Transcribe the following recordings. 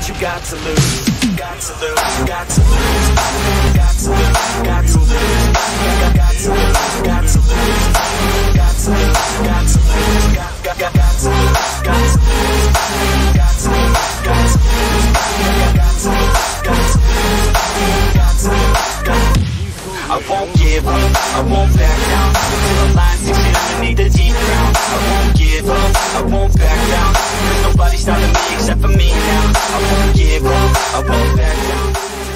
what you got to lose. Got to lose, got to lose, got to lose, got to lose, got to lose, got to lose, got to lose, got to lose, got to lose, got to lose, got to lose, got to lose, got to lose, got to lose. I won't give up, I won't back down till the line's succeed underneath the team crown. I won't give up, I won't back down. There's nobody stopping me except for me now. I won't give up, I won't back down.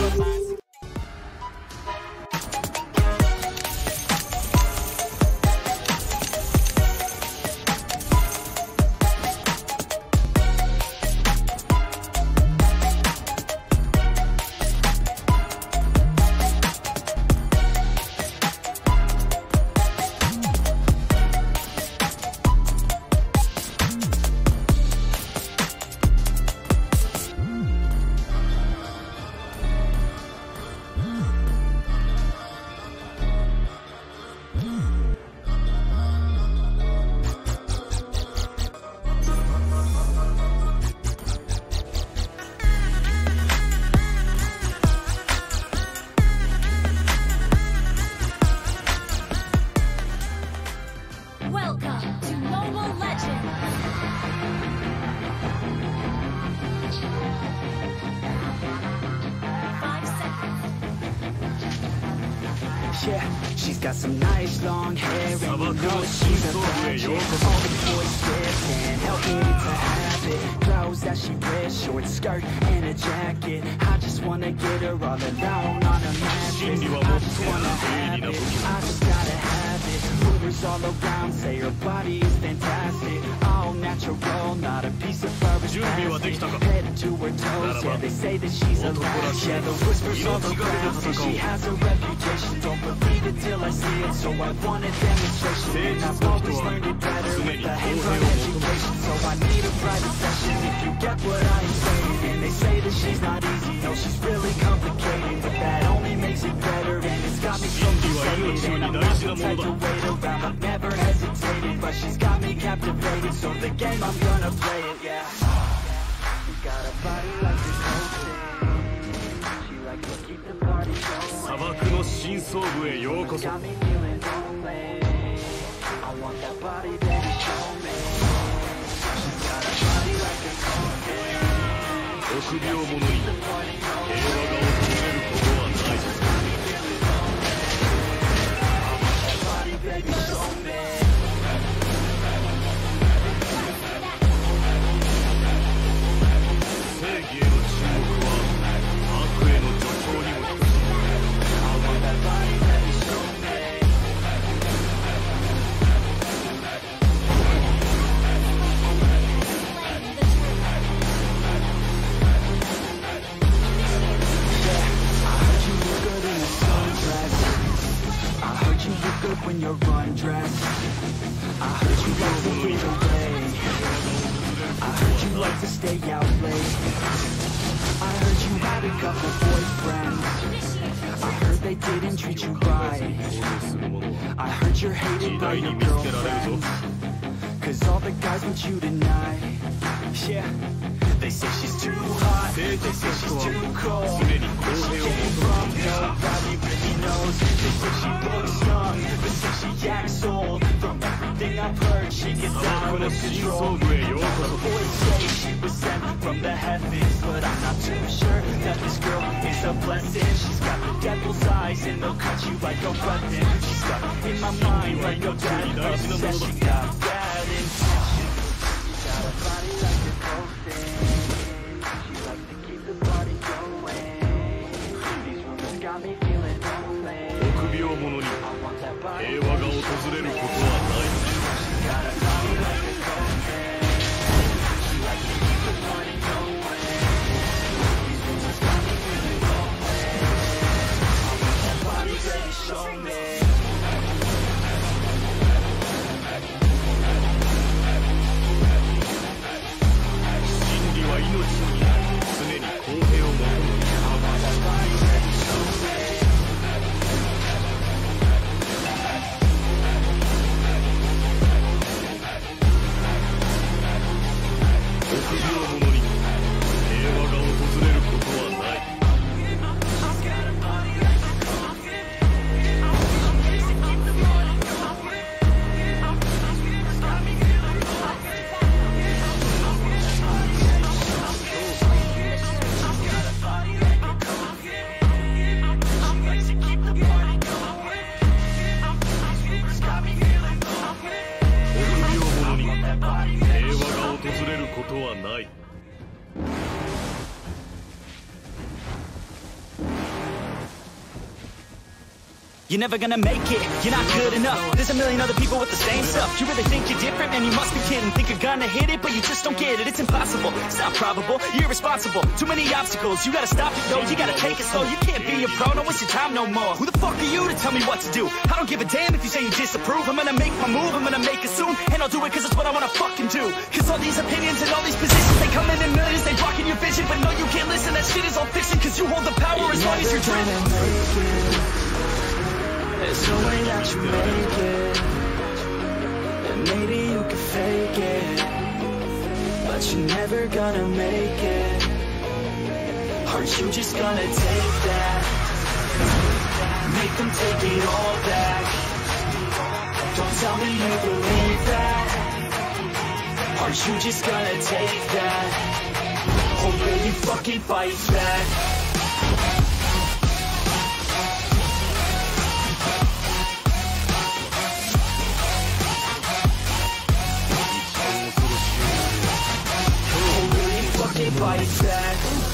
Welcome to Mobile Legends! 5 seconds. Yeah, she's got some nice long hair and you know she's a bad chick. All the boys stare, can't help it, it's a habit. Clothes that she wears, short skirt and a jacket. I just wanna get her all alone on a mattress. I just wanna have it, I just gotta have it. Rumors all around say her body is fantastic. All natural, not a piece of fur is plastic. Head to her toes, yeah, they say that she's a latch. Yeah, the whispers all around say she has a reputation. Don't believe it till I see it, so I want a demonstration. And I've always learned it better with a hands-on education. So I need a private session if you get what I'm saying. And they say that she's not easy, no, she's really complicated. But that only makes it better, and it's got me so excited. And I'm not the type to wait around, I've never hesitated. But she's got me captivated, so the game, I'm gonna play it, yeah. She got a body like a coaster. She likes to keep the party going. 砂漠の深層部へようこそ Got me feeling lonely. I want that body, baby, show me. She's got a body like a coaster. 臆病者に平和が訪れることはない Body, baby, show me. 正義への注目は悪への助長にも等しい I want that body, baby, show me. When you're undressed, I heard you like to get away. I heard you like to stay out late. I heard you had a couple boyfriends. I heard they didn't treat you right. I heard you're hated by your girlfriends, 'cause all the guys want you tonight. Yeah, they say she's too hot, they say she's too cold. Where she came from, nobody really knows. They say she looks young, but say she acts old. From everything I've heard, she gets out of control. The boys say she was sent from the heavens, but I'm not too sure that this girl is a blessing. She's got the devil's eyes and they'll cut you like a weapon. She's stuck in my mind like a bad obsession. Got bad intentions. She got a body like a coaster. She likes to keep the party going. These rumors got me feeling lonely. 臆病者に I want that body. 平和が訪れることはない She got a body like a coaster. She likes to keep the party going. These rumors got me feeling lonely. I want that body, baby, show me. you're never gonna make it. You're not good enough. There's a million other people with the same stuff. You really think you're different? Man, you must be kidding. Think you're gonna hit it, but you just don't get it. It's impossible. It's not probable. You're irresponsible. Too many obstacles. You gotta stop it, yo. You gotta take it slow. You can't be a pro. Don't waste your time no more. Who the fuck are you to tell me what to do? I don't give a damn if you say you disapprove. I'm gonna make my move. I'm gonna make it soon. And I'll do it cause it's what I wanna fucking do. Cause all these opinions and all these positions, they come in millions. They blocking your vision. But no, you can't listen. That shit is all fiction. Cause you hold the power as long as you're dreaming. There's no way that you make it. And maybe you can fake it, but you're never gonna make it. Aren't you just gonna take that? Make them take it all back. Don't tell me you believe that. Aren't you just gonna take that? Or will you fucking fight back? Fight back.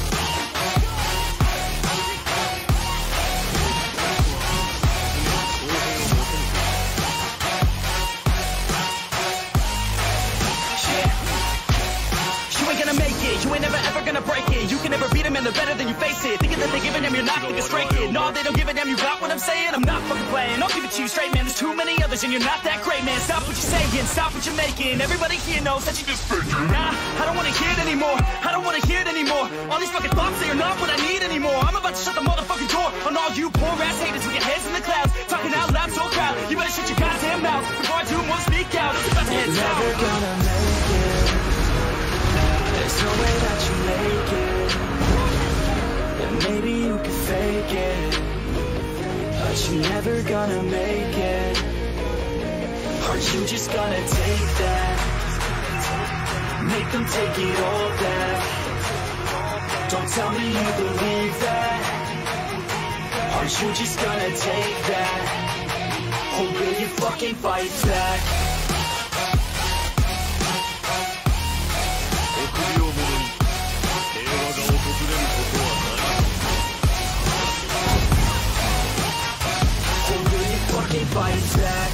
You ain't gonna make it, you ain't never ever gonna break it. You can never beat them and they're better than you face it. Thinking that they give a damn, you're not like a stray kid. No, they don't give a damn, you got what I'm saying? I'm not fucking playing, I'll give it to you straight, man. There's too many others and you're not that great, man. Stop what you're saying, stop what you're making. Everybody here knows that you just fake it. Nah, I don't wanna hear it anymore. I don't wanna hear it anymore. All these fucking thoughts, they are not what I need anymore. I'm about to shut the motherfucking door on all you poor ass haters with your heads in the clouds. Talking out loud so proud, you better shut your goddamn mouth before I do more speak out. It's about to head down. Never gonna make it. There's no way that you make it. And maybe you can fake it, but you're never gonna make it. Aren't you just gonna take that? Make them take it all back. Don't tell me you believe that. Aren't you just gonna take that? Or will you fucking fight back? Fight back.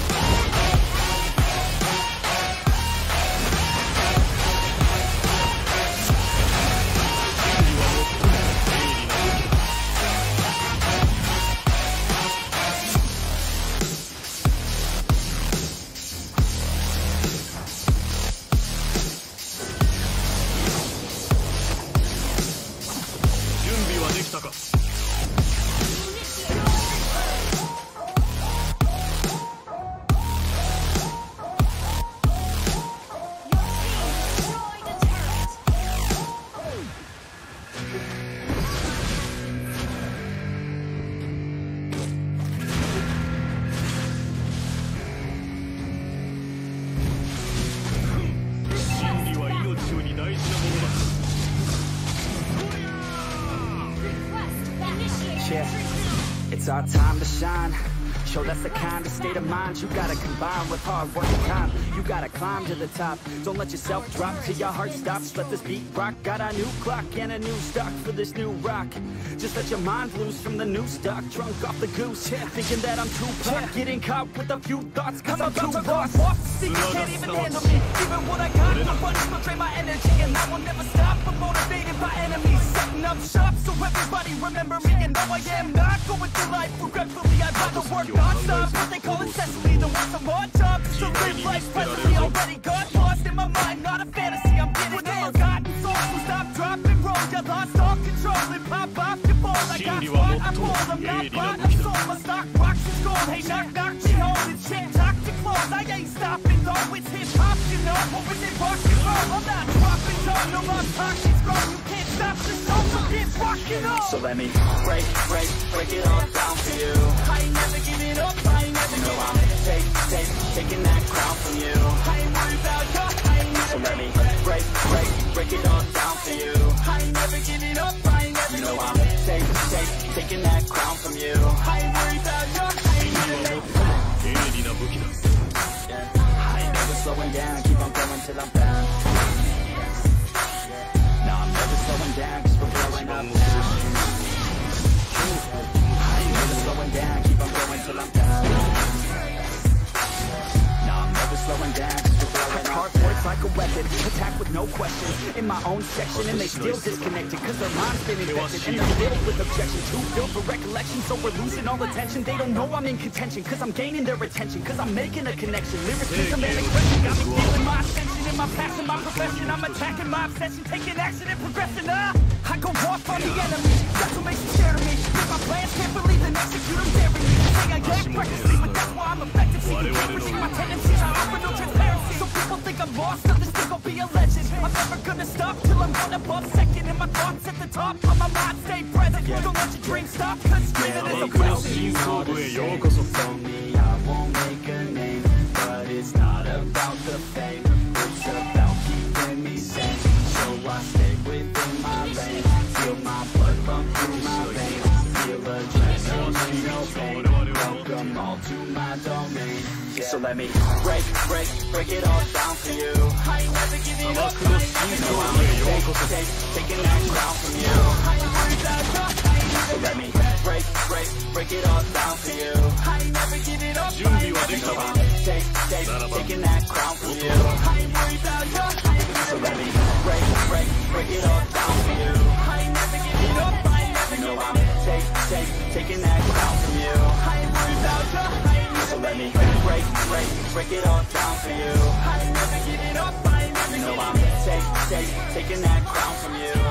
It's our time to shine. Show that's the kind of state of mind you gotta combine with hard work and time. You gotta climb to the top. Don't let yourself drop till your heart stops. Let this beat rock. Got a new clock and a new stock for this new rock. Just let your mind loose from the new stock. Drunk off the goose, thinking that I'm too pop. Getting caught with a few thoughts cause I'm too lost. See, you can't even handle me. Even what I got, nobody's gonna drain my energy. And I will never stop. I'm motivated by enemies. Setting up shop so everybody remember me. And no, I am not going through life regretfully. I'd rather work non-stop. What they call incessantly, then want some more jobs. So live life presently. Already got lost in my mind. Not a fantasy, I'm getting there. Forgotten souls, so stop, drop, and roll. You lost all control and pop off your ball. I got what I'm all. I'm not bought, I'm sold. My stock rocks and gold. Hey, knock, knock, she holding shit. Talk to close. I ain't stopping though. It's hip hop, you know. Or is it rock and roll? I'm not dropping though. No, I'm talking strong. You can't stop the show. So get rocking on. So let me break it all down for you. I ain't never giving up. I ain't never giving up. Taking that crown from you. I ain't worried about you. I ain't never. So let me break it all down for you. I ain't never giving up. I ain't never. You know I'm taking that crown from you. I ain't worried about you. I ain't never. I ain't never slowing down. Keep on going till I'm found. No, I'm never slowing down cause we're blowing up now. I ain't never slowing down. Keep on going own section, and they still disconnected cause their mind's been infected, and they're filled with objection, too filled for recollection. So we're losing all attention. They don't know I'm in contention cause I'm gaining their attention, cause I'm making a connection. Lyricism and aggression got me feeling my ascension. In my passion, my profession, I'm attacking my obsession, taking action and progressing. I go off on the enemy, that's what makes you scared of me. With my plans, can't believe and execute them daring me. Say I act recklessly, but that's why I'm effective. See you pushing my tendencies, I offer no transparency. So people think I'm lost, others think I'll be a legend. I'm never gonna stop till I'm one above second. And my thoughts at the top, but my mind stay present. Don't let your dreams stop, cause dreaming is a blessing. For me, I won't make a name, but it's not about the fame. It's about keeping me sane, so I stay within my lane. Feel my blood pump through my veins, feel adrenaline, no pain. Welcome all to my domain. So let me break it all down for you. I ain't never giving up, I ain't never gonna taking that crown from you. I ain't worried about you. So let me break it all down for you. I ain't never giving up, I ain't never gonna taking that crown from you. I ain't worried about you. So let me break it all down for you. I ain't never giving up, I ain't never gonna taking that crown from you. I ain't worried about you. So let me break it all down for you. I ain't never giving up, I ain't never giving up. I'm taking that crown from you.